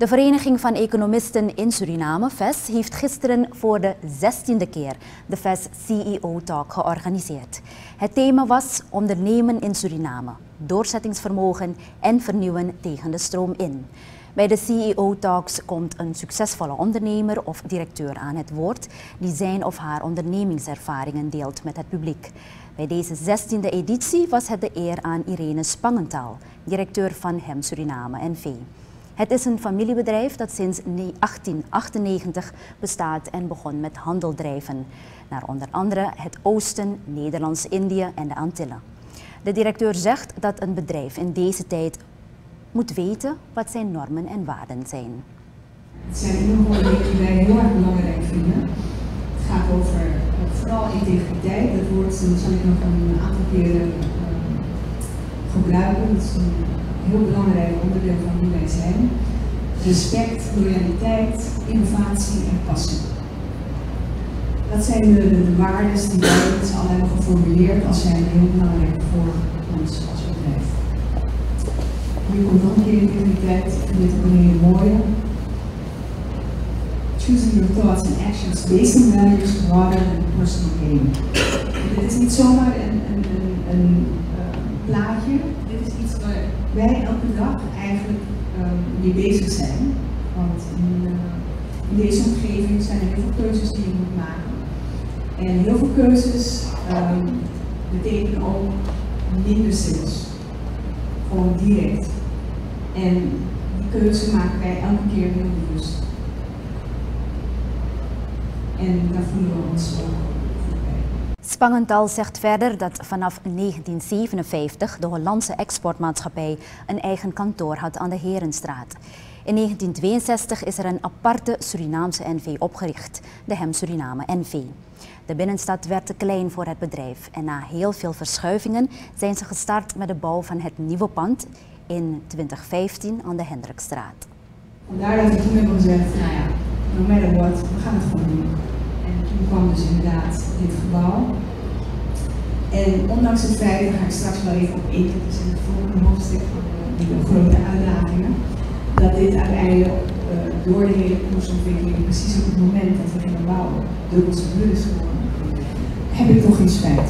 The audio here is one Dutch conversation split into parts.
De Vereniging van Economisten in Suriname, VES, heeft gisteren voor de 16e keer de VES CEO Talk georganiseerd. Het thema was ondernemen in Suriname, doorzettingsvermogen en vernieuwen tegen de stroom in. Bij de CEO Talks komt een succesvolle ondernemer of directeur aan het woord die zijn of haar ondernemingservaringen deelt met het publiek. Bij deze 16e editie was het de eer aan Irene Spangenthal, directeur van HEM Suriname NV. Het is een familiebedrijf dat sinds 1898 bestaat en begon met handeldrijven naar onder andere het Oosten, Nederlands-Indië en de Antillen. De directeur zegt dat een bedrijf in deze tijd moet weten wat zijn normen en waarden zijn. Het zijn in ieder geval dingen die wij heel erg belangrijk vinden. Het gaat over vooral integriteit. Dat woord zal ik nog een aantal keren gebruiken. Dat is een heel belangrijk onderdeel van wie wij zijn. Respect, loyaliteit, innovatie en passie. Dat zijn de waarden die wij met z'n allen hebben geformuleerd als zijn heel belangrijk voor ons als bedrijf. Hier komt nog een keer integriteit. Ik vind dit ook een hele mooie. Choosing your thoughts and actions based on values rather than personal gain. Dit is niet zomaar een plaatje. Dit is iets waar wij elke dag eigenlijk mee bezig zijn. Want in deze omgeving zijn er heel veel keuzes die je moet maken. En heel veel keuzes betekenen ook minder sales. Gewoon direct. En die keuze maken wij elke keer heel bewust. En daar voelen we ons goed bij. Spangenthal zegt verder dat vanaf 1957 de Hollandse exportmaatschappij een eigen kantoor had aan de Herenstraat. In 1962 is er een aparte Surinaamse NV opgericht, de HEM Suriname NV. De binnenstad werd te klein voor het bedrijf en na heel veel verschuivingen zijn ze gestart met de bouw van het nieuwe pand in 2015 aan de Hendrikstraat. Vandaar dat we toen hebben gezegd, nou ja, no matter what, we gaan het gewoon doen. En toen kwam dus inderdaad dit gebouw. En ondanks het feit, daar ga ik straks wel even op in, dat is in het volgende hoofdstuk van de grote uitdagingen, dat dit uiteindelijk door de hele koersontwikkeling, precies op het moment dat we gingen bouwen, dubbel zo duur is geworden, heb ik toch geen spijt.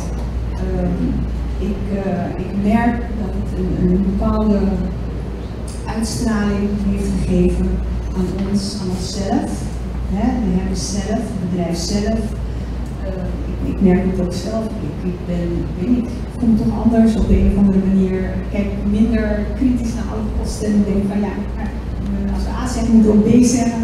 Ik merk dat het een bepaalde uitstraling heeft gegeven aan ons, aan onszelf. We hebben zelf, het bedrijf zelf. Ik merk het ook zelf. Ik voel me toch anders op de een of andere manier. Ik kijk minder kritisch naar alle kosten en denk van ja, als we A zeggen moeten we ook B zeggen.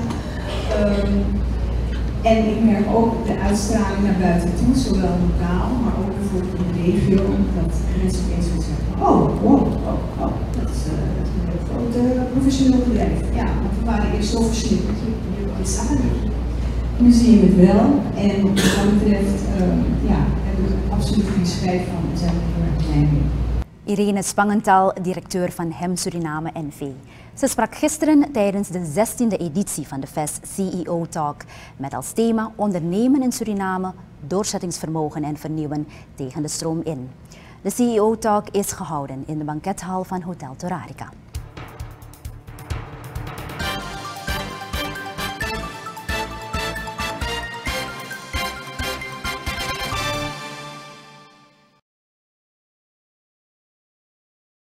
En ik merk ook de uitstraling naar buiten toe, zowel lokaal, maar ook bijvoorbeeld in de regio, dat mensen opeens zeggen, dat is een heel groot professioneel bedrijf. Ja, want we waren eerst zo versnipperd, je zag het niet. Nu zie je het wel en wat dat betreft hebben we er absoluut geen spijt van en zijn we heel erg blij mee. Irene Spangenthal, directeur van HEM Suriname NV. Ze sprak gisteren tijdens de 16e editie van de VES CEO Talk met als thema ondernemen in Suriname, doorzettingsvermogen en vernieuwen tegen de stroom in. De CEO Talk is gehouden in de bankethal van Hotel Torarica.